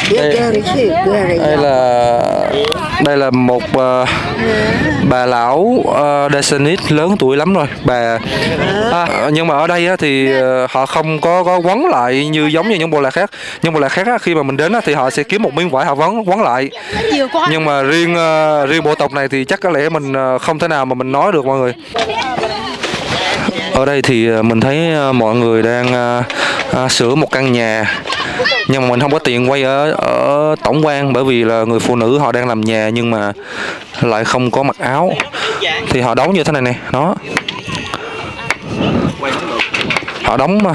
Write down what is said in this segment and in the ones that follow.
Đây là một bà lão Daenerys lớn tuổi lắm rồi bà, nhưng mà ở đây á, thì họ không có quấn lại như giống như những bộ lạc khác. Những bộ lạc khác á, khi mà mình đến á, thì họ sẽ kiếm một miếng vải họ quấn lại, nhưng mà riêng bộ tộc này thì chắc có lẽ mình không thể nào mà mình nói được mọi người. Ở đây thì mình thấy mọi người đang sửa một căn nhà, nhưng mà mình không có tiền quay ở tổng quan, bởi vì là người phụ nữ họ đang làm nhà nhưng mà lại không có mặc áo, thì họ đóng như thế này nè, đó, họ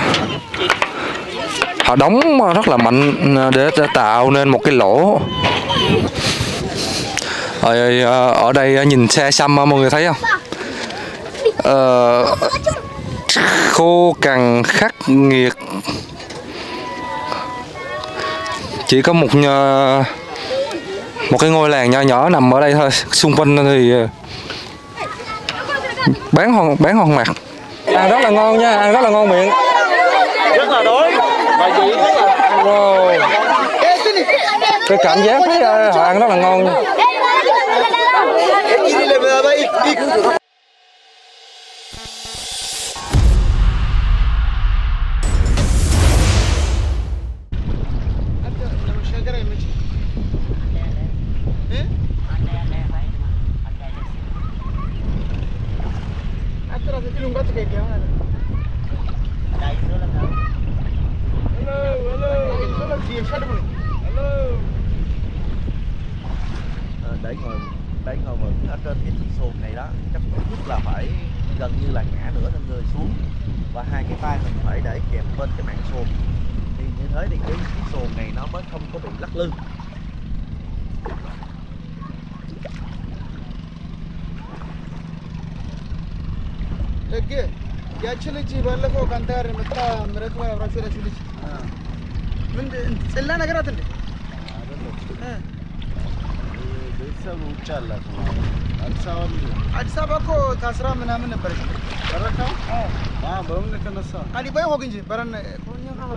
đóng rất là mạnh để tạo nên một cái lỗ. Ở đây nhìn xe xăm mọi người thấy không? Khô cằn khắc nghiệt, chỉ có một cái ngôi làng nho nhỏ nằm ở đây thôi, xung quanh thì bán hoang mạc. Ăn rất là ngon nha, ăn rất là ngon miệng, rất là đói và vị rất là wow. Cái cảm giác thấy họ ăn rất là ngon nha. để ngồi vững ở trên cái chiếc xuồng này đó, chắc tốt nhất là phải gần như là ngã nửa thân người xuống và hai cái tay mình phải để kẹp bên cái mạn xuồng, thì như thế thì cái chiếc xuồng này nó mới không có bị lắc lư. አዲስ አበባ እኮ ታስራ ምናምን ነበረች። በረካ በምን የተነሳ አሊ ባይ ሆግ እንጂ በረን ኮኛ ካሉ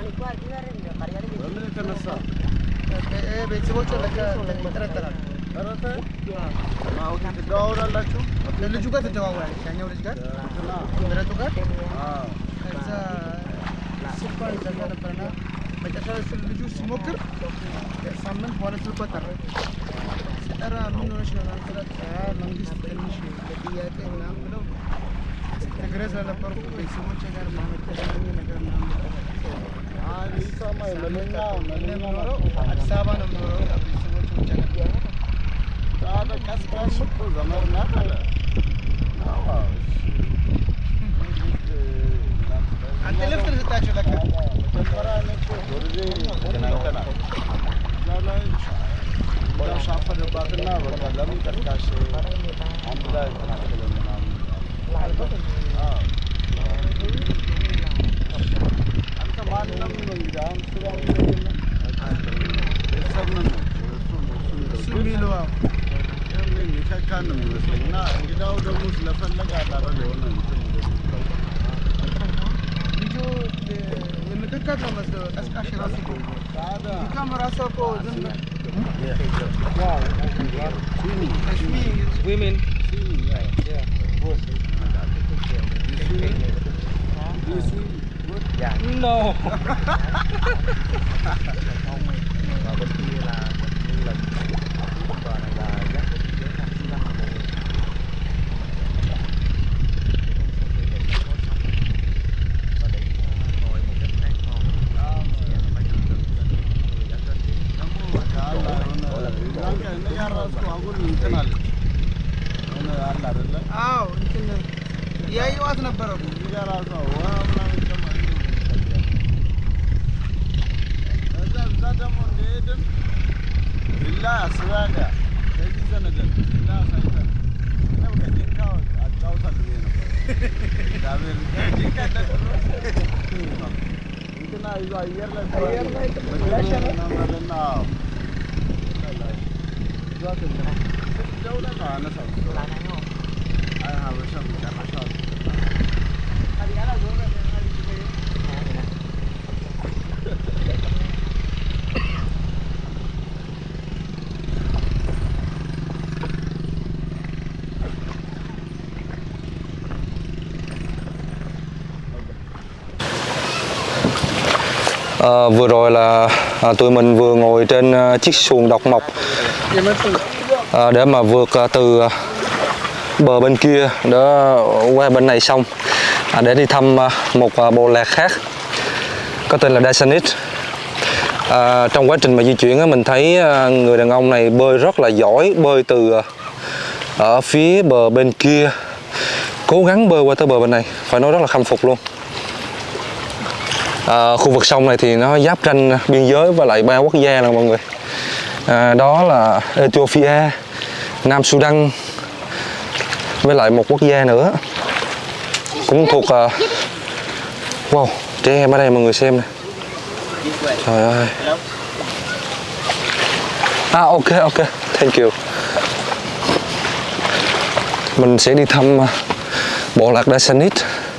በምን የተነሳ ቤተሰቦቹ ይጠረጠራሉ። በረታ አሁን ትደዋወላላችሁ? ልጁ ጋር ትደዋወላለች፣ ያኛው ልጅ ጋር ምረጡ ጋር ከዛ ስልኳን ዘጋ ነበርና መጨረሻ ልጁ ሲሞክር ሳምንት በኋላ ስልኳ ጠራ። ጠራ ምን ሆነሽ ነው ማለት መንግስት ትንሽ ለጥያቄ ምናምን ብለው ትግሬ ስለነበርኩ ቤተሰቦቼ ጋር ማመጣኝ ነገር ምናምን ይሰማ ለኛ ነው አዲስ አበባ ነው የምኖረው ቤተሰቦቼ ብቻ ጋር ታዲያ ቀስቃሽ እኮ ዘመድ ናት አለ። አንተ ለፍት ልታቸው ለካ መጀመሪያ ነጭ ወርዜ ገናንተናል ዛላይ ሻፈደባትና በቃ ለምን ቀስቃሽ አንድ ላይ ተናገለ ምናምን አንተ ማንም ነው እንግዲህ አሁን ስራው ቤተሰብ ነው እሱ የሚለው የሚተካን ነው የሚመስለኝ እና እንግዳው ደግሞ ስለፈለገ አላረል የሆነ ልጁ የምትከት ነው መስሎ ቀስቃሽ ራሱ ካሜራ ሰቆ ዝም wow swimming yeah good yeah no và bên kia là như là bờ này là rất ያዩዋት ነበር እኮ ይጋራው ወራውና ተማሪ እዛ ደግሞ እንደሄድን ቢላ አስባጋ ከዚህ ዘነገር ቢላ ሳይተን ነው ከዲንካው አጫውታል ብዬ ነበር ዳብር ዲንካ እንትና ይዞ አየር ላይ ተበላሸና ማለና ዛት ደውለና አነሳው አይ ሀበሻም ጨረሻው Vừa rồi là tụi mình vừa ngồi trên chiếc xuồng độc mộc để mà vượt từ bờ bên kia để qua bên này xong để đi thăm một bộ lạc khác có tên là Dasanit. Trong quá trình mà di chuyển mình thấy người đàn ông này bơi rất là giỏi, bơi từ ở phía bờ bên kia cố gắng bơi qua tới bờ bên này, phải nói rất là khâm phục luôn. Khu vực sông này thì nó giáp ranh biên giới với lại 3 quốc gia nè mọi người. Đó là Ethiopia, Nam Sudan với lại một quốc gia nữa cũng thuộc wow, trẻ em ở đây mọi người xem nè. Trời ơi. Ok, thank you. Mình sẽ đi thăm bộ lạc Dasanit.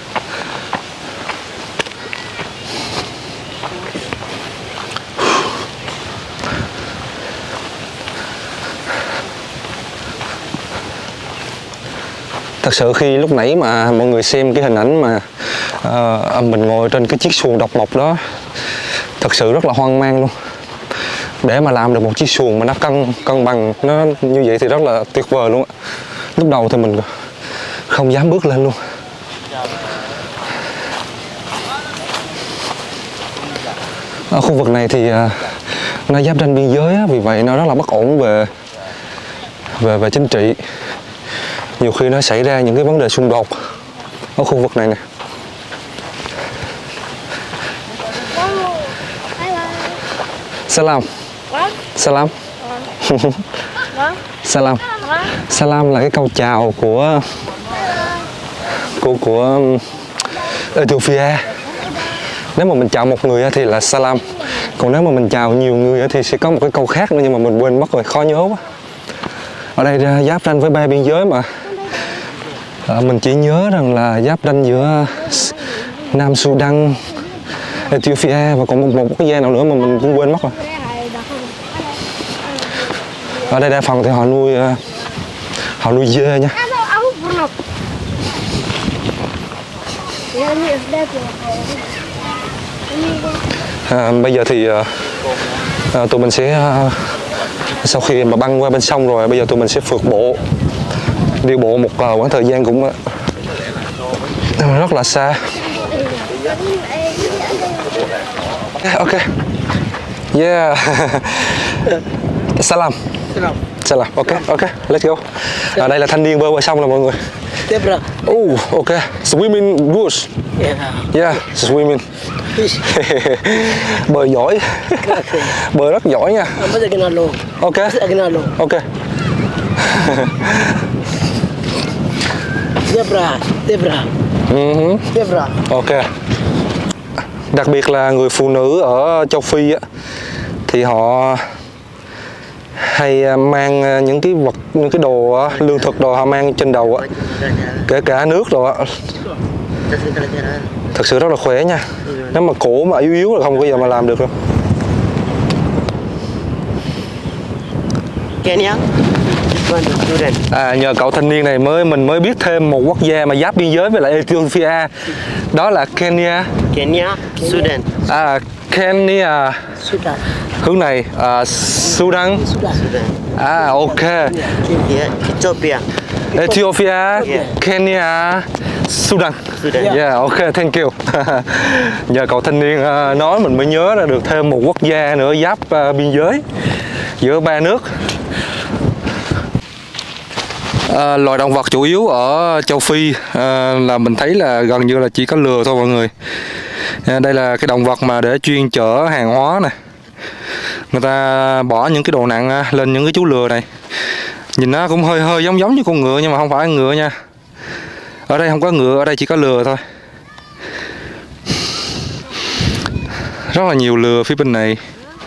Thật sự khi lúc nãy mà mọi người xem cái hình ảnh mà mình ngồi trên cái chiếc xuồng độc mộc đó, thật sự rất là hoang mang luôn. Để mà làm được một chiếc xuồng mà nó cân bằng nó như vậy thì rất là tuyệt vời luôn. Lúc đầu thì mình không dám bước lên luôn. Ở khu vực này thì nó giáp ranh biên giới, vì vậy nó rất là bất ổn về chính trị. Nhiều khi nó xảy ra những cái vấn đề xung đột ở khu vực này nè. Salam. Salam. Salam. Salam là cái câu chào của Ethiopia. Nếu mà mình chào một người thì là salam. Còn nếu mà mình chào nhiều người thì sẽ có một cái câu khác nữa, nhưng mà mình quên mất rồi, khó nhớ quá. Ở đây giáp ranh với 3 biên giới mà. Mình chỉ nhớ rằng là giáp ranh giữa Nam Sudan, Ethiopia và còn một quốc gia nào nữa mà mình cũng quên mất rồi. Ở đây đa phần thì họ nuôi dê nha. Bây giờ thì tụi mình sẽ sau khi mà băng qua bên sông rồi, bây giờ tụi mình sẽ phượt bộ, đi bộ một quãng thời gian cũng rất là xa. Ok. Yeah. Salam. Salam. Ok. Let's go. Ở đây là thanh niên bơi qua sông rồi mọi người. Ok. Swimming good. Yeah, swimming. Bơi giỏi. Bơi rất giỏi nha. Ok. Zebra. Ok. Đặc biệt là người phụ nữ ở châu Phi thì họ hay mang những cái vật, những cái đồ lương thực đồ họ mang trên đầu kể cả nước đồ thật sự rất là khỏe nha. Nếu mà cổ mà yếu là không bao giờ mà làm được đâu. Kenya. Nhờ cậu thanh niên này mình mới biết thêm một quốc gia mà giáp biên giới với lại Ethiopia, đó là Kenya. Sudan. Kenya. Sudan. Hướng này Sudan. Ok. Ethiopia. Kenya. Sudan. Yeah, ok, thank you. Nhờ cậu thanh niên nói mình mới nhớ ra được thêm một quốc gia nữa giáp biên giới giữa 3 nước. Loài động vật chủ yếu ở châu Phi là mình thấy là gần như là chỉ có lừa thôi mọi người. Đây là cái động vật mà để chuyên chở hàng hóa nè. Người ta bỏ những cái đồ nặng lên những cái chú lừa này. Nhìn nó cũng hơi giống như con ngựa nhưng mà không phải ngựa nha. Ở đây không có ngựa, ở đây chỉ có lừa thôi. Rất là nhiều lừa phía bên này.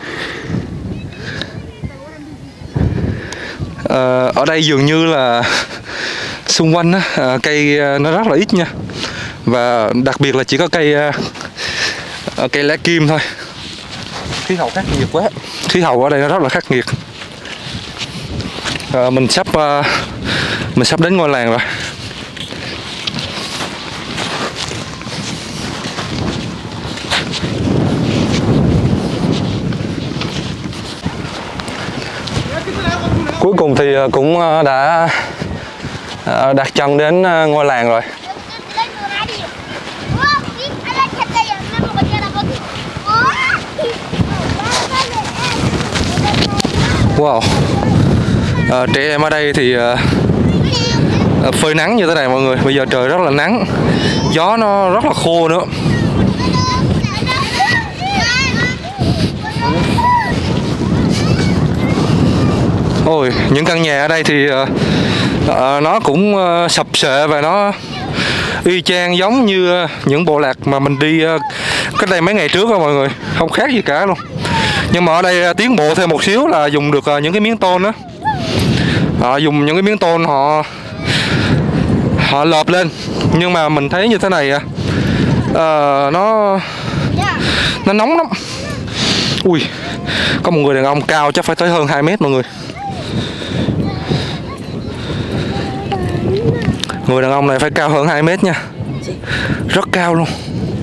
Ở đây dường như là xung quanh cây nó rất là ít nha. Và đặc biệt là chỉ có cây lá kim thôi. Khí hậu khắc nghiệt quá. Khí hậu ở đây nó rất là khắc nghiệt. Mình sắp đến ngôi làng rồi. Cuối cùng thì cũng đã đặt chân đến ngôi làng rồi. Wow. Trẻ em ở đây thì phơi nắng như thế này mọi người. Bây giờ trời rất là nắng, gió nó rất là khô nữa. Ôi, những căn nhà ở đây thì nó cũng sập xệ và nó y chang giống như những bộ lạc mà mình đi cách đây mấy ngày trước đó mọi người, không khác gì cả luôn. Nhưng mà ở đây tiến bộ thêm một xíu là dùng được những cái miếng tôn đó. Họ dùng những cái miếng tôn họ lợp lên. Nhưng mà mình thấy như thế này nó nóng lắm. Ui, có một người đàn ông cao chắc phải tới hơn 2 mét mọi người. Người đàn ông này phải cao hơn 2 mét nha. Rất cao luôn.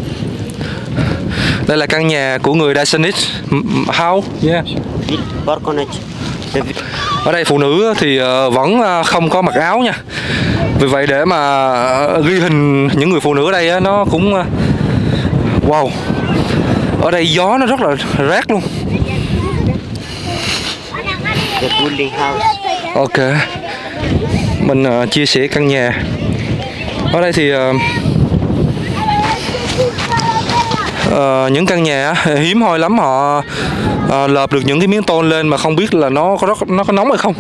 Đây là căn nhà của người Daesanid House. Yeah. Ở đây phụ nữ thì vẫn không có mặc áo nha. Vì vậy để mà ghi hình những người phụ nữ ở đây nó cũng wow. Ở đây gió nó rất là rát luôn. Ok. Mình chia sẻ căn nhà. Ở đây thì những căn nhà hiếm hoi lắm họ lợp được những cái miếng tôn lên mà không biết là nó có nóng hay không.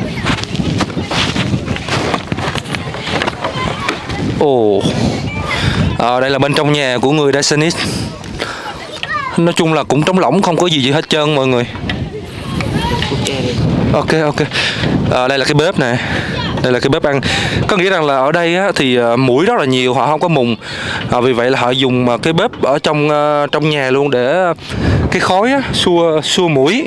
Ồ, đây là bên trong nhà của người Daesanid. Nói chung là cũng trống lỏng, không có gì hết trơn mọi người. Ok. Đây là cái bếp này. Đây là cái bếp ăn. Có nghĩa rằng là ở đây thì muỗi rất là nhiều, họ không có mùng. Vì vậy là họ dùng cái bếp ở trong nhà luôn để cái khói xua muỗi.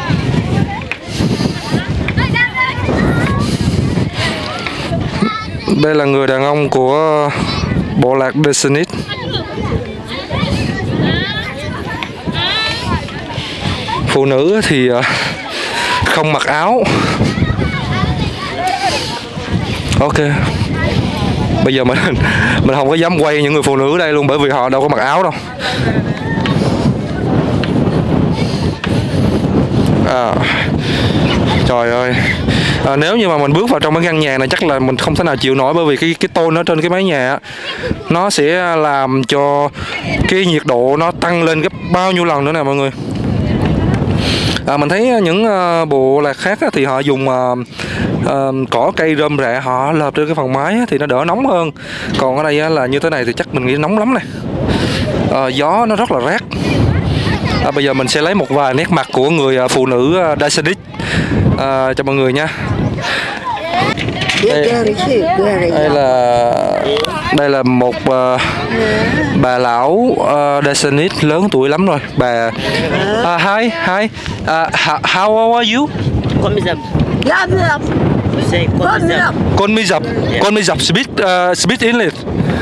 Đây là người đàn ông của bộ lạc Daesanid. Phụ nữ thì không mặc áo. Ok. Bây giờ mình không có dám quay những người phụ nữ ở đây luôn, bởi vì họ đâu có mặc áo đâu. Trời ơi. Nếu như mà mình bước vào trong cái căn nhà này chắc là mình không thể nào chịu nổi, bởi vì cái tôn ở trên cái mái nhà nó sẽ làm cho cái nhiệt độ nó tăng lên gấp bao nhiêu lần nữa nè mọi người. Mình thấy những bộ lạc khác thì họ dùng cỏ cây rơm rạ họ lợp trên cái phần mái thì nó đỡ nóng hơn. Còn ở đây là như thế này thì chắc mình nghĩ nóng lắm này. Gió nó rất là rát. Bây giờ mình sẽ lấy một vài nét mặt của người phụ nữ Daesanid cho mọi người nha. Đây là một bà lão Daesanid lớn tuổi lắm rồi. Bà hi. How old are you? Con mi dập speak English.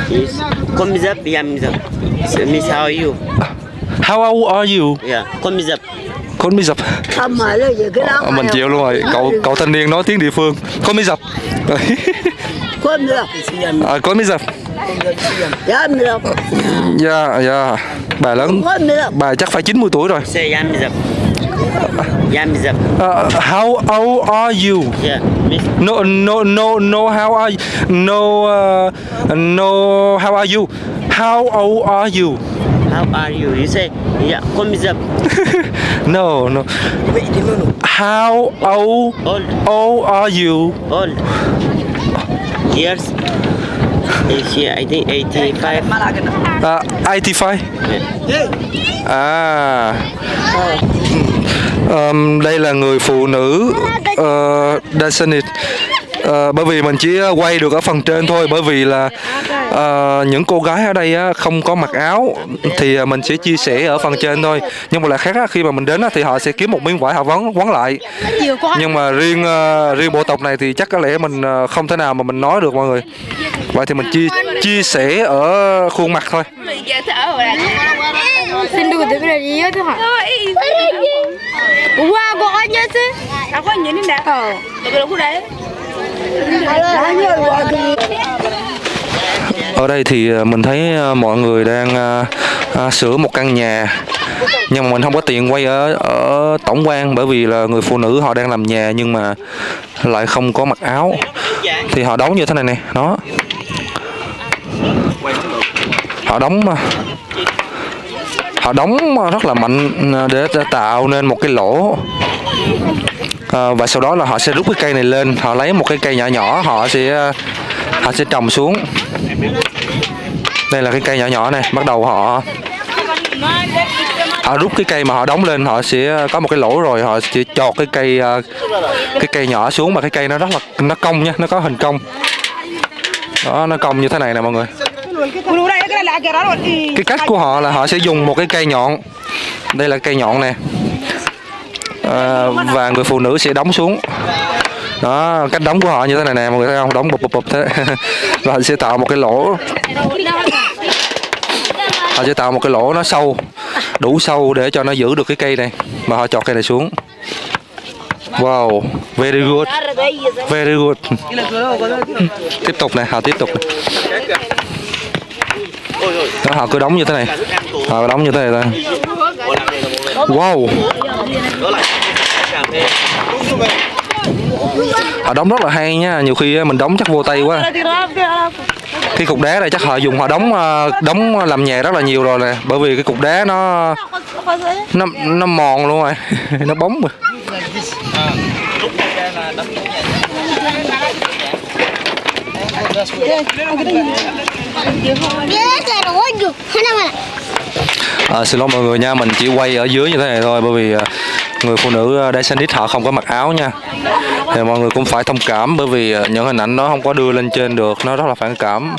Miss, how are you? How old are you? Yeah, Con mi dập. Mình chịu luôn rồi. Cậu thanh niên nói tiếng địa phương. Con mi dập. Con mi dập. Dạ. Bà lớn. Bà chắc phải 90 tuổi rồi. How old are you? Yeah, No. How are you? No. How are you? How old are you? How are you? You say, yeah, come up. No. How old are you? Old. Years. I think 85. 85. Đây là người phụ nữ Daesanid. Bởi vì mình chỉ quay được ở phần trên thôi, bởi vì là những cô gái ở đây không có mặc áo thì mình sẽ chia sẻ ở phần trên thôi. Nhưng mà là khác khi mà mình đến thì họ sẽ kiếm một miếng vải họ quấn lại. Nhưng mà riêng bộ tộc này thì chắc có lẽ mình không thể nào mà mình nói được mọi người. Vậy thì mình chia sẻ ở khuôn mặt thôi. Wah, kok aja sih? Aku ini dah. Tapi aku dah. Ở đây thì mình thấy mọi người đang sửa một căn nhà, nhưng mà mình không có tiền quay ở tổng quan bởi vì là người phụ nữ họ đang làm nhà nhưng mà lại không có mặc áo, thì họ đóng như thế này nè, đó, họ đóng rất là mạnh để tạo nên một cái lỗ. Và sau đó là họ sẽ rút cái cây này lên, họ lấy một cái cây nhỏ nhỏ, họ sẽ trồng xuống. Đây là cái cây nhỏ nhỏ này, bắt đầu họ rút cái cây mà họ đóng lên, họ sẽ có một cái lỗ rồi họ sẽ chọt cái cây nhỏ xuống, mà cái cây nó rất là nó cong nha, nó có hình cong. Đó, nó cong như thế này nè mọi người. Cái cách của họ là họ sẽ dùng một cái cây nhọn. Đây là cây nhọn nè. Và người phụ nữ sẽ đóng xuống. Đó, cách đóng của họ như thế này nè, mọi người thấy không? Đóng bụp bụp bụp thế. Và họ sẽ tạo một cái lỗ. Họ sẽ tạo một cái lỗ nó sâu, đủ sâu để cho nó giữ được cái cây này. Mà họ chọt cây này xuống. Wow, very good. Very good. Tiếp tục này, họ tiếp tục này. Đó, họ cứ đóng như thế này. Họ đóng như thế này thôi. Wow. Họ đóng rất là hay nha, nhiều khi mình đóng chắc vô tay quá. Cái cục đá này chắc họ dùng, họ đóng làm nhà rất là nhiều rồi nè, bởi vì cái cục đá nó mòn luôn rồi. Nó bóng rồi. Xin lỗi mọi người nha, mình chỉ quay ở dưới như thế này thôi, bởi vì người phụ nữ Daishanese họ không có mặc áo nha. Thì mọi người cũng phải thông cảm, bởi vì những hình ảnh nó không có đưa lên trên được, nó rất là phản cảm.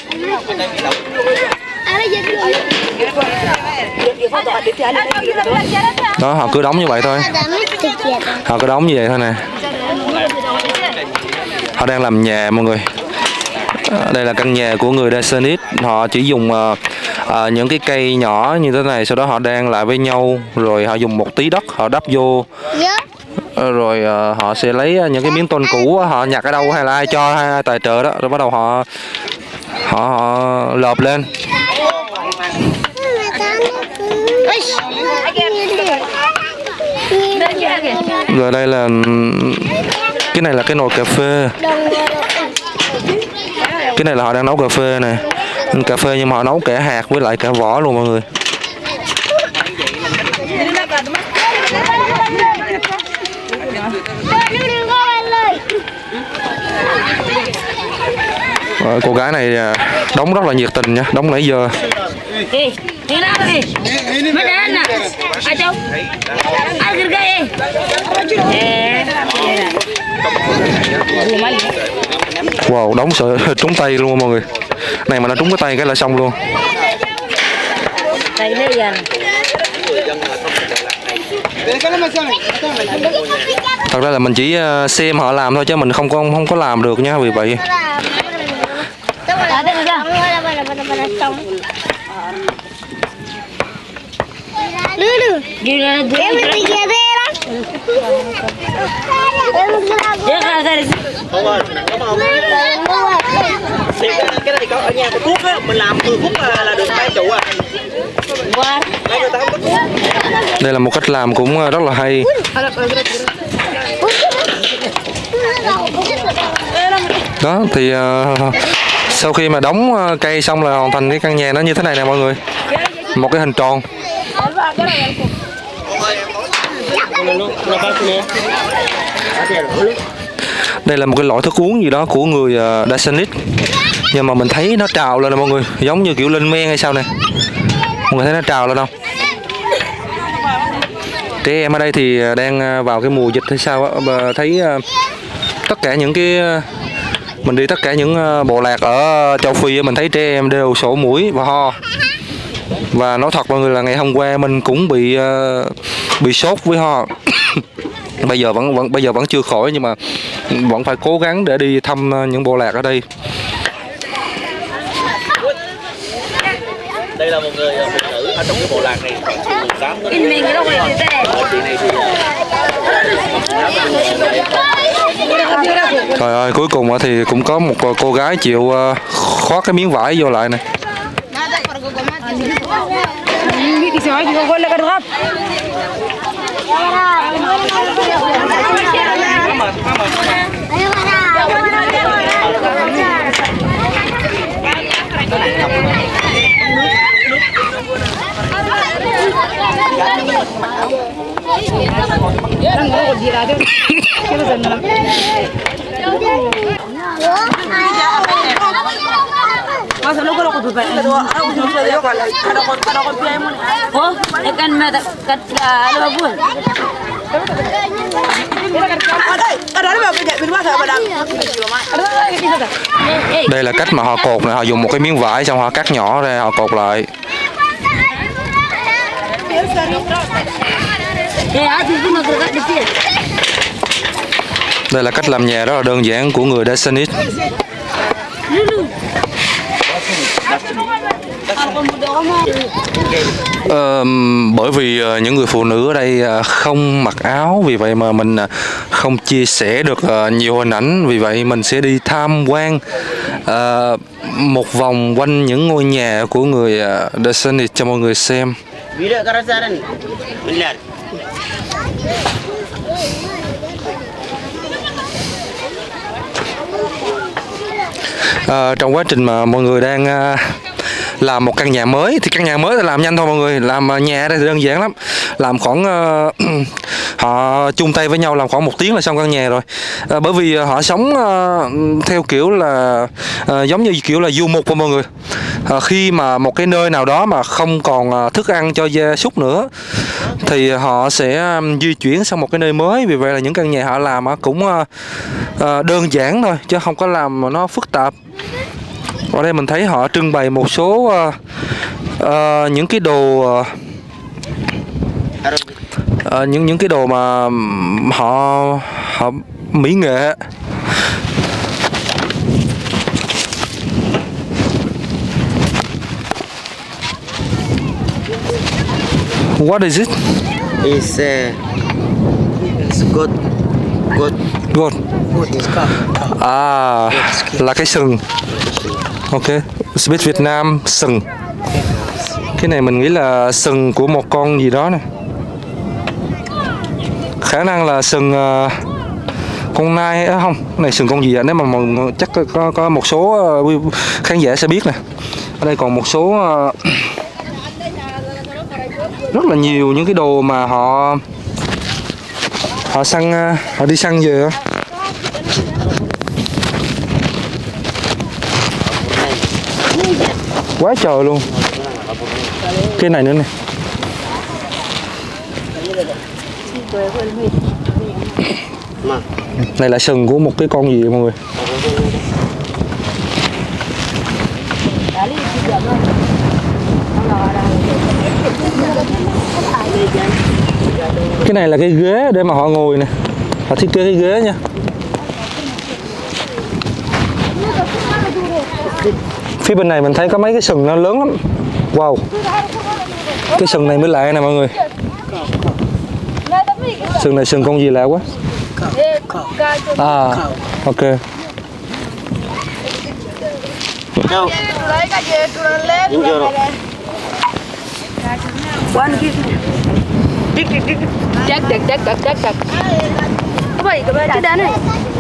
Đó, họ cứ đóng như vậy thôi. Họ cứ đóng như vậy thôi nè. Họ đang làm nhà mọi người. Đây là căn nhà của người Daishanese. Họ chỉ dùng những cái cây nhỏ như thế này, sau đó họ đan lại với nhau, rồi họ dùng một tí đất họ đắp vô, rồi họ sẽ lấy những cái miếng tôn cũ họ nhặt ở đâu hay là ai cho, hay ai tài trợ đó, rồi bắt đầu họ lợp lên. Rồi đây là cái này là cái nồi cà phê. Cái này là họ đang nấu cà phê nè. Cà phê nhưng mà họ nấu cả hạt với lại cả vỏ luôn mọi người. Cô gái này đóng rất là nhiệt tình nha, đóng nãy giờ. Wow, đóng sợ trúng tay luôn mọi người. Này mà nó trúng cái tay cái là xong luôn. Thật ra là mình chỉ xem họ làm thôi chứ mình không có làm được nha, vì vậy. Cái này có ở nhà có thuốc á, mình làm 10 phút là được 2 trụ à. Đây là một cách làm cũng rất là hay. Đó thì sau khi mà đóng cây xong là hoàn thành cái căn nhà nó như thế này nè mọi người. Một cái hình tròn. Đây là một cái loại thức uống gì đó của người Daishanese, nhưng mà mình thấy nó trào lên nè mọi người, giống như kiểu lên men hay sao nè. Mọi người thấy nó trào lên không? Trẻ em ở đây thì đang vào cái mùa dịch hay sao á, thấy tất cả những cái mình đi tất cả những bộ lạc ở châu Phi mình thấy trẻ em đều sổ mũi và ho. Và nói thật mọi người là ngày hôm qua mình cũng bị sốt với ho. bây giờ vẫn chưa khỏi, nhưng mà vẫn phải cố gắng để đi thăm những bộ lạc ở đây. Đây là một người phụ nữ ở trong cái bộ lạc này khoảng 18 tuổi. Chị này thì Trời ơi, cuối cùng thì cũng có một cô gái chịu khoác cái miếng vải vô lại này. Đây là cách mà họ cột này, họ dùng một cái miếng vải xong họ cắt nhỏ ra họ cột lại. Đây là cách làm nhà rất là đơn giản của người Dassanid. Bởi vì những người phụ nữ ở đây không mặc áo, vì vậy mà mình không chia sẻ được nhiều hình ảnh, vì vậy mình sẽ đi tham quan một vòng quanh những ngôi nhà của người Dassanid cho mọi người xem. Trong quá trình mà mọi người đang làm một căn nhà mới, thì căn nhà mới là làm nhanh thôi mọi người, làm nhà ở đây thì đơn giản lắm, làm khoảng họ chung tay với nhau làm khoảng 1 tiếng là xong căn nhà rồi. Bởi vì họ sống theo kiểu là giống như kiểu là du mục của mọi người. Khi mà một cái nơi nào đó mà không còn thức ăn cho gia súc nữa thì họ sẽ di chuyển sang một cái nơi mới, vì vậy là những căn nhà họ làm cũng đơn giản thôi chứ không có làm mà nó phức tạp. Ở đây mình thấy họ trưng bày một số những cái đồ những cái đồ mà họ mỹ nghệ. What is it? It's goat. Goat. À, là cái sừng. Ok, biết Việt Nam sừng. Cái này mình nghĩ là sừng của một con gì đó này. Khả năng là sừng con nai không? Cái này sừng con gì vậy? Nếu mà chắc có một số khán giả sẽ biết nè. Ở đây còn một số rất là nhiều những cái đồ mà họ đi săn về. Quá trời luôn. Cái này nữa nè. Này là sừng của một cái con gì vậy mọi người? Cái này là cái ghế để mà họ ngồi nè. Họ thiết kế cái ghế nha. Phía bên này mình thấy có mấy cái sừng nó lớn lắm. Wow. Cái sừng này mới lạ nè mọi người. Sừng này sừng con gì lạ quá. À, ok. Cái đá này.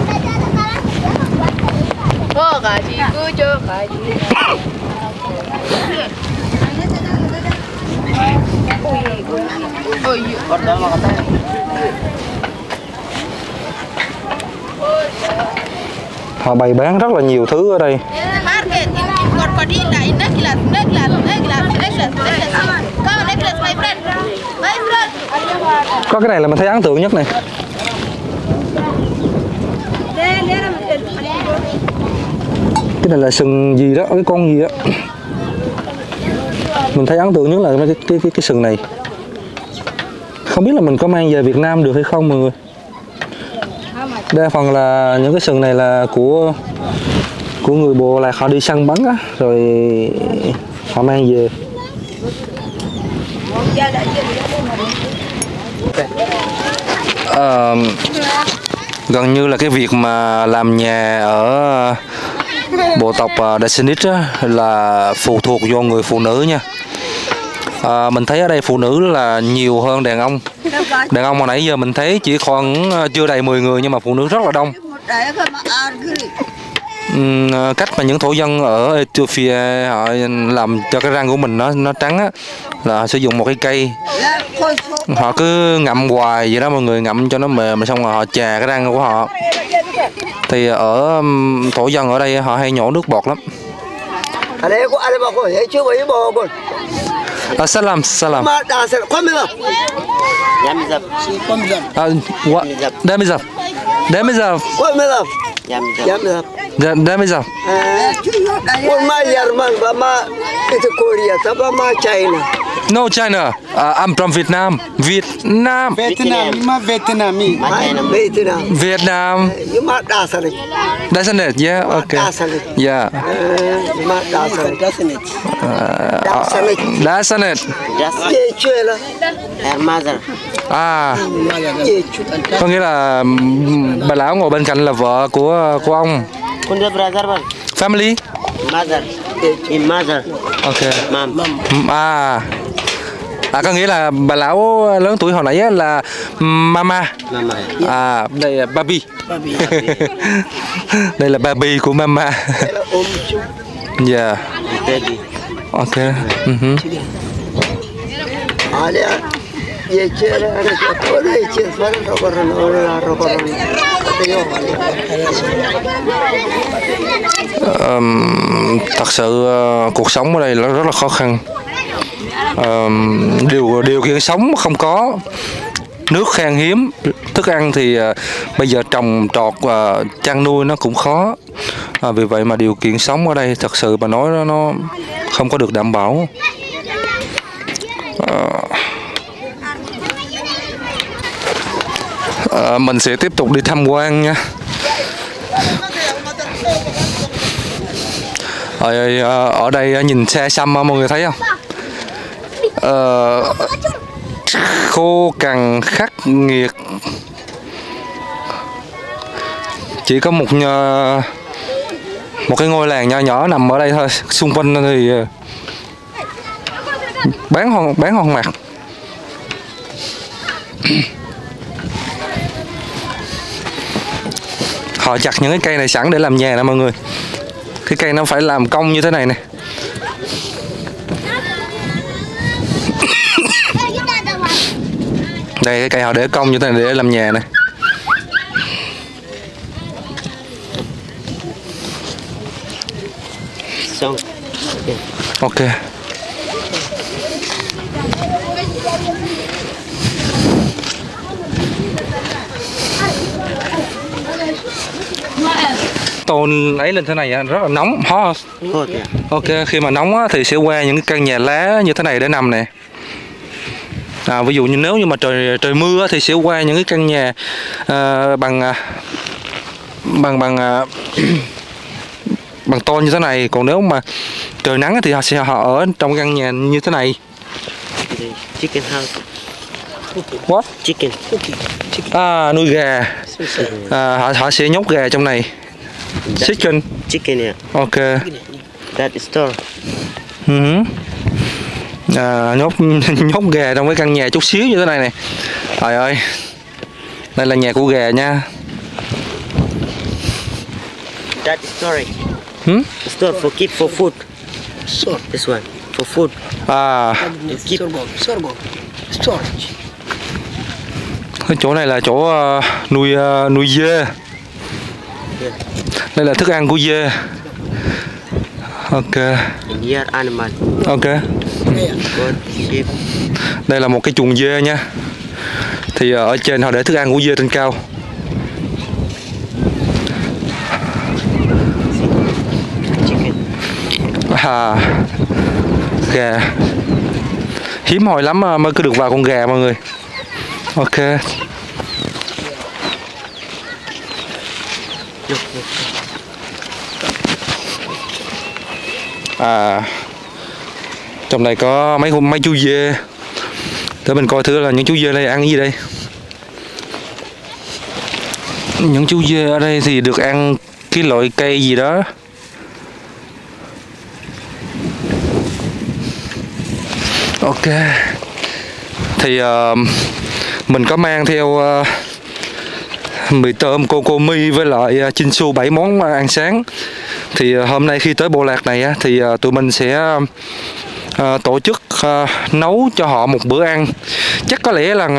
Gaji cứ cho gaji. Họ bày bán rất là nhiều thứ ở đây. Có cái này là mình thấy ấn tượng nhất này. Cái này là sừng gì đó, cái con gì đó. Mình thấy ấn tượng nhất là cái sừng này. Không biết là mình có mang về Việt Nam được hay không mọi người. Đa phần là những cái sừng này là của người Bồ Lạc, họ đi săn bắn á, rồi họ mang về. Gần như là cái việc mà làm nhà ở bộ tộc Daenerys á, là phụ thuộc vô người phụ nữ nha. Mình thấy ở đây phụ nữ là nhiều hơn đàn ông. Đàn ông hồi nãy giờ mình thấy chỉ khoảng chưa đầy 10 người, nhưng mà phụ nữ rất là đông. Cách mà những thổ dân ở Ethiopia họ làm cho cái răng của mình nó trắng á, là họ sử dụng một cái cây, họ cứ ngậm hoài vậy đó mọi người, ngậm cho nó mềm xong rồi họ chà cái răng của họ. Thì ở thổ dân ở đây họ hay nhổ nước bọt lắm. Salam salam. Demizab. No, China. I'm from Vietnam. Vietnam. Daenerys, yeah, okay. Yeah. Daenerys. Có nghĩa là bà lão ngồi bên cạnh là vợ của ông. Family. Okay. Có nghĩa là bà lão lớn tuổi hồi nãy là mama. Đây là baby. Đây là baby của mama. Yeah. Okay. Thật sự cuộc sống ở đây rất là khó khăn. Điều kiện sống không có, nước khan hiếm, thức ăn thì bây giờ trồng trọt và chăn nuôi nó cũng khó. Vì vậy mà điều kiện sống ở đây thật sự mà nói nó không có được đảm bảo. Mình sẽ tiếp tục đi tham quan nha. Ở đây nhìn xe xăm mọi người thấy không? Khô cằn khắc nghiệt. Chỉ có một cái ngôi làng nho nhỏ nằm ở đây thôi. Xung quanh thì bán hoang mạc. Họ chặt những cái cây này sẵn để làm nhà nè mọi người. Cái cây nó phải làm cong như thế này nè. Đây cái cây họ để cong như thế này để làm nhà nè. Ok. Tôn ấy lên thế này rất là nóng, hot. Ok, khi mà nóng thì sẽ qua những cái căn nhà lá như thế này để nằm nè. Ví dụ như nếu như mà trời mưa thì sẽ qua những cái căn nhà bằng tôn như thế này. Còn nếu mà trời nắng thì họ ở trong căn nhà như thế này. Chicken house. What? Chicken. Nuôi gà. Họ sẽ nhốt gà trong này. Chicken. Chicken, yeah. Ok. That is store. Nhốt gà trong cái căn nhà chút xíu như thế này nè. Trời ơi, đây là nhà của gà nha. That is storage. Store for keep for food. Store. This one for food. Keep. Storage. Cái chỗ này là chỗ nuôi dê. Đây là thức ăn của dê. Ok. Here animal. Ok. Đây là một cái chuồng dê nha. Thì ở trên họ để thức ăn của dê trên cao. Gà. Hiếm hoi lắm mới cứ được vào con gà mọi người. Ok. Trong này có mấy chú dê. Để mình coi thử là những chú dê này ăn cái gì đây. Những chú dê ở đây thì được ăn cái loại cây gì đó. Ok. Thì mình có mang theo mì tôm Cocomi với lại Chinsu 7 món ăn sáng. Thì hôm nay khi tới bộ lạc này thì tụi mình sẽ tổ chức nấu cho họ một bữa ăn. Chắc có lẽ là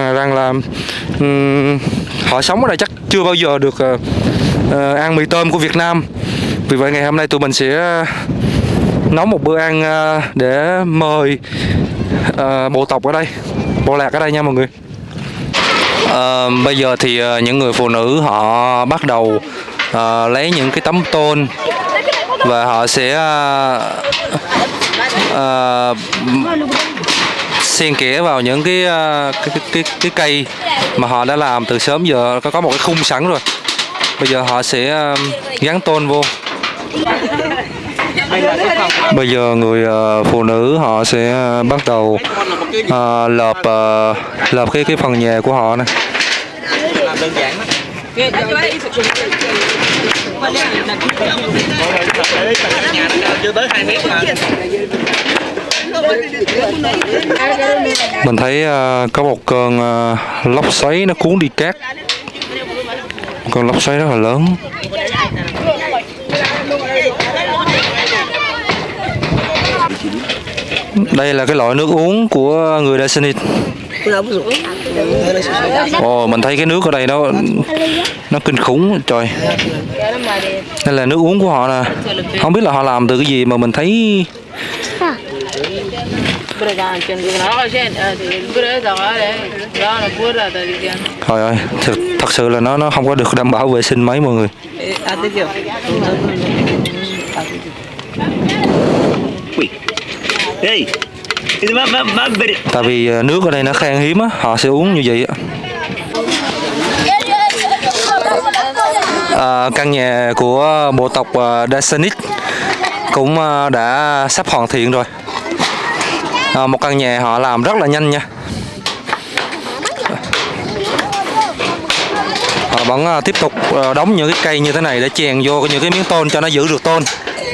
họ sống ở đây chắc chưa bao giờ được ăn mì tôm của Việt Nam. Vì vậy ngày hôm nay tụi mình sẽ nấu một bữa ăn để mời bộ tộc ở đây, bộ lạc ở đây nha mọi người. Bây giờ thì những người phụ nữ họ bắt đầu lấy những cái tấm tôn và họ sẽ xen kẽ vào những cái cây mà họ đã làm từ sớm giờ, có một cái khung sẵn rồi. Bây giờ họ sẽ gắn tôn vô. Bây giờ người phụ nữ họ sẽ bắt đầu lợp cái phần nhà của họ này. Đơn giản đó. Chưa tới 2 mét mà. Mình thấy có một cơn lốc xoáy nó cuốn đi cát. Con lốc xoáy rất là lớn. Đây là cái loại nước uống của người Daesanid. Ồ, mình thấy cái nước ở đây nó kinh khủng trời. Đây là nước uống của họ nè. Không biết là họ làm từ cái gì mà mình thấy trời ơi, thật sự là nó không có được đảm bảo vệ sinh mấy mọi người. Tại vì nước ở đây nó khan hiếm á, họ sẽ uống như vậy á. Căn nhà của bộ tộc Daesanid cũng đã sắp hoàn thiện rồi. Một căn nhà họ làm rất là nhanh nha. Họ vẫn tiếp tục đóng những cái cây như thế này để chèn vô những cái miếng tôn cho nó giữ được tôn.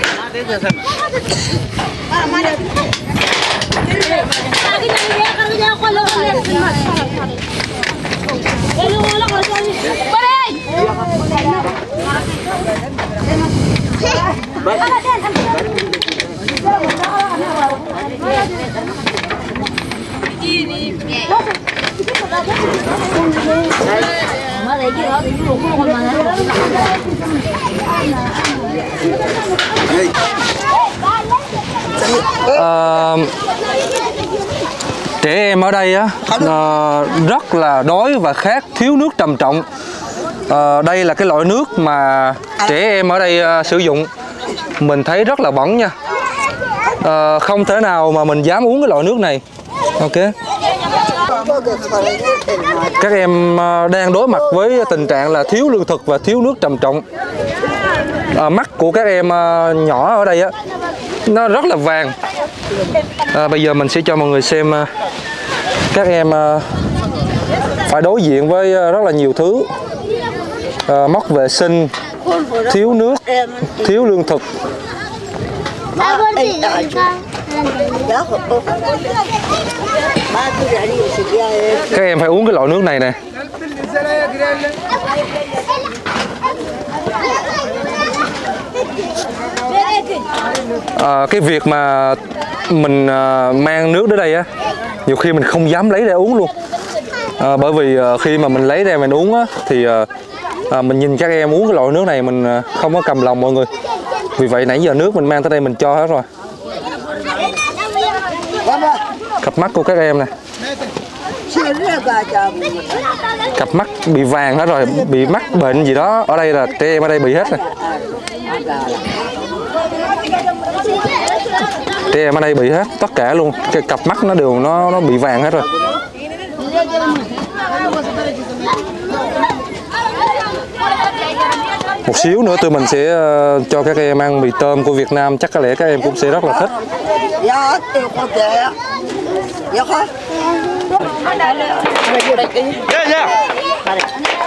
Trẻ em ở đây á rất là đói và khát, thiếu nước trầm trọng. Đây là cái loại nước mà trẻ em ở đây sử dụng. Mình thấy rất là bẩn nha. Không thể nào mà mình dám uống cái loại nước này. Ok. Các em đang đối mặt với tình trạng là thiếu lương thực và thiếu nước trầm trọng. Mắt của các em nhỏ ở đây á nó rất là vàng. Bây giờ mình sẽ cho mọi người xem các em phải đối diện với rất là nhiều thứ. Mất vệ sinh, thiếu nước, thiếu lương thực. Các em phải uống cái loại nước này nè. Cái việc mà mình mang nước đến đây á, nhiều khi mình không dám lấy ra uống luôn. Bởi vì khi mà mình lấy ra mình uống á, thì mình nhìn các em uống cái loại nước này mình không có cầm lòng mọi người. Vì vậy nãy giờ nước mình mang tới đây mình cho hết rồi. Cặp mắt của các em nè, cặp mắt bị vàng hết rồi, bị mắc bệnh gì đó. Ở đây là trẻ em ở đây bị hết rồi. Trẻ em ở đây bị hết, tất cả luôn. Cái cặp mắt nó đều nó bị vàng hết rồi. Một xíu nữa tụi mình sẽ cho các em ăn mì tôm của Việt Nam. Chắc có lẽ các em cũng sẽ rất là thích.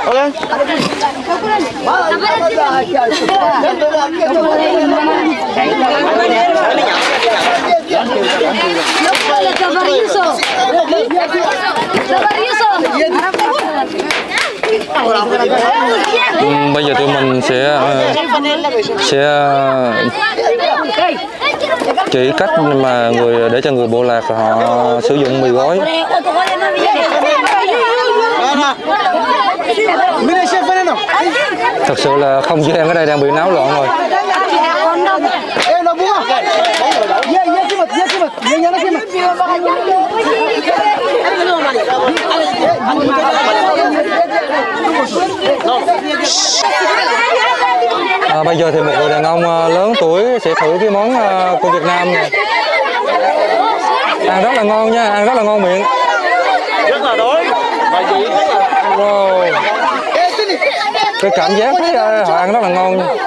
Bây giờ tụi mình sẽ chỉ cách mà để cho người bộ lạc họ sử dụng mì gói. Thật sự là không gian ở đây đang bị náo loạn rồi. Bây giờ thì một người đàn ông lớn tuổi sẽ thử cái món của Việt Nam này. Ăn rất là ngon nha, ăn rất là ngon miệng. Rất là đói. Wow. Cái cảm giác thấy họ ăn rất là ngon nha.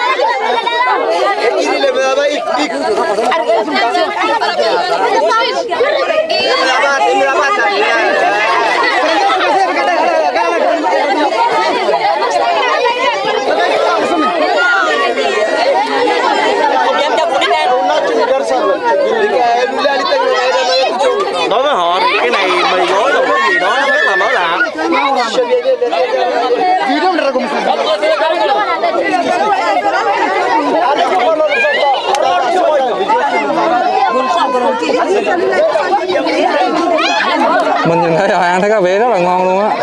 Đối với họ thì cái này mì gói là cái gì đó rất là mới lạ. Mình nhìn thấy họ ăn thấy có vẻ rất là ngon luôn á.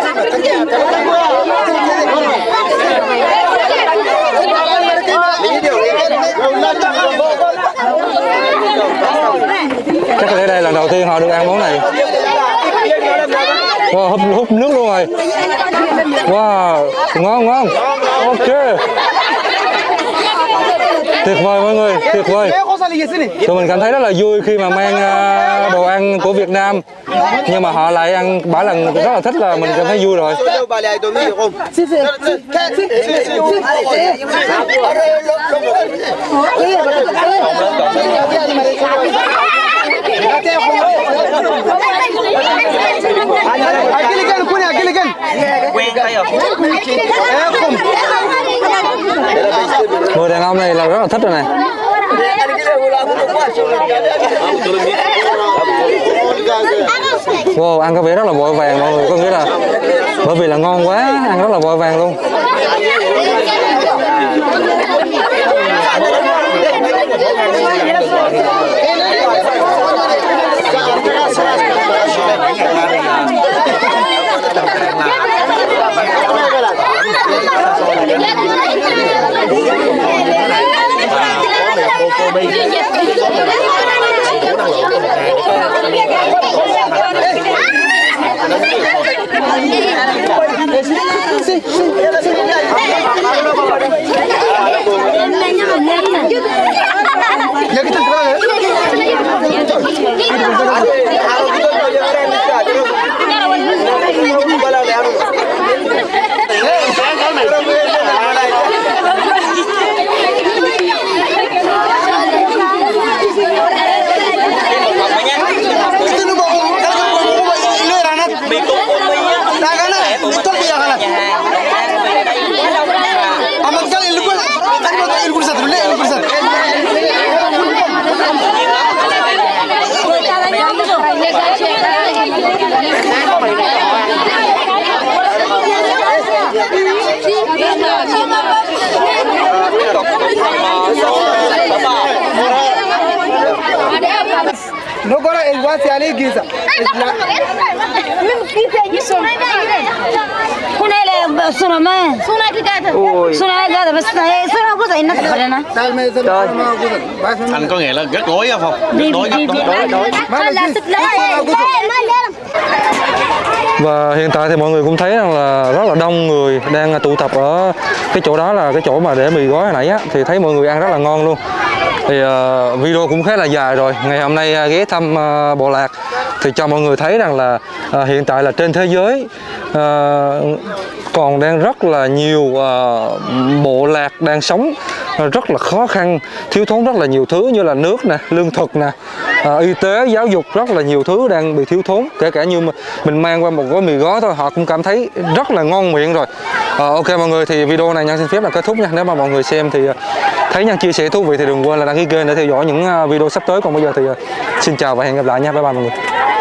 Chắc là đây là lần đầu tiên họ được ăn món này. Wow, húp nước luôn rồi. Wow, ngon ngon. Ok. Tuyệt vời mọi người, tuyệt vời. Tụi mình cảm thấy rất là vui khi mà mang đồ ăn của Việt Nam, nhưng mà họ lại ăn bả lần rất là thích, là mình cảm thấy vui rồi. Quen tay rồi. Người đàn ông này là rất là thích rồi này. Wow, ăn có vẻ rất là vội vàng mọi người, có nghĩa là bởi vì là ngon quá, ăn rất là vội vàng luôn. No gora igual se ali giza. सुनो मैं सुना कि क्या था सुना क्या था बस सुना कुछ इन्ना तो पढ़ना Anh có nghĩa là rất đói không? Đói. Và hiện tại thì mọi người cũng thấy rằng là rất là đông người đang tụ tập ở cái chỗ đó, là cái chỗ mà để mì gói hồi nãy á, thì thấy mọi người ăn rất là ngon luôn. Thì video cũng khá là dài rồi. Ngày hôm nay ghé thăm Bộ Lạc thì cho mọi người thấy rằng là hiện tại là trên thế giới còn đang rất là nhiều bộ lạc đang sống rất là khó khăn, thiếu thốn rất là nhiều thứ như là nước nè, lương thực nè, y tế, giáo dục, rất là nhiều thứ đang bị thiếu thốn. Kể cả như mình mang qua một gói mì gói thôi họ cũng cảm thấy rất là ngon miệng rồi. Ok mọi người, thì video này Nhân xin phép là kết thúc nha. Nếu mà mọi người xem thì thấy Nhân chia sẻ thú vị thì đừng quên là đăng ký kênh để theo dõi những video sắp tới. Còn bây giờ thì xin chào và hẹn gặp lại nha. Bye bye mọi người.